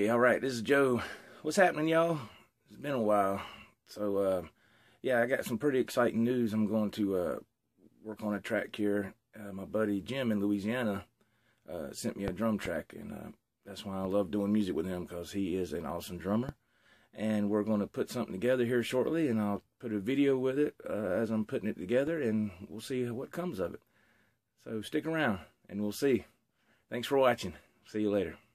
all right, this is Joe. What's happening, y'all? It's been a while. So, yeah, I got some pretty exciting news. I'm going to work on a track here. My buddy Jim in Louisiana sent me a drum track, and that's why I love doing music with him, because he is an awesome drummer. And we're going to put something together here shortly, and I'll put a video with it as I'm putting it together, and we'll see what comes of it. So stick around, and we'll see. Thanks for watching. See you later.